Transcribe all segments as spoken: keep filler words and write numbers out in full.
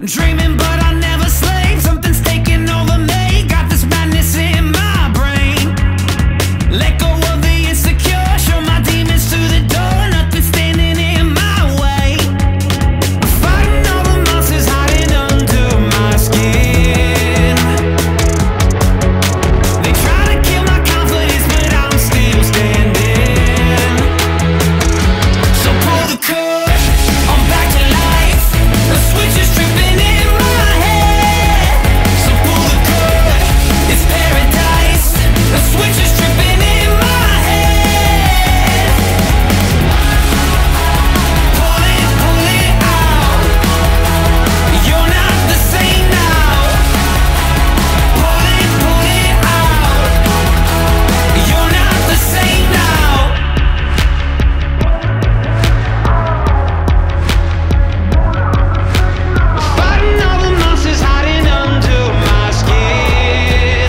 Dreaming, but I never sleep. Something's taking over me. Got this madness in my brain. Let go of the insecure. Show my demons to the door. Nothing standing in my way. Fighting all the monsters hiding under my skin. They try to kill my confidence, but I'm still standing. So pull the cord. I'm back to life. The switch is tripping in my head. So pull the cord. It's paradise. The switch is tripping in my head. Pull it, pull it out. You're not the same now. Pull it, pull it out. You're not the same now. Fighting all the monsters hiding under my skin.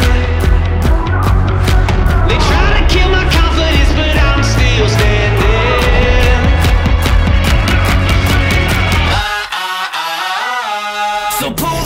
They try to kill my confidence, but I'm still standing. So pull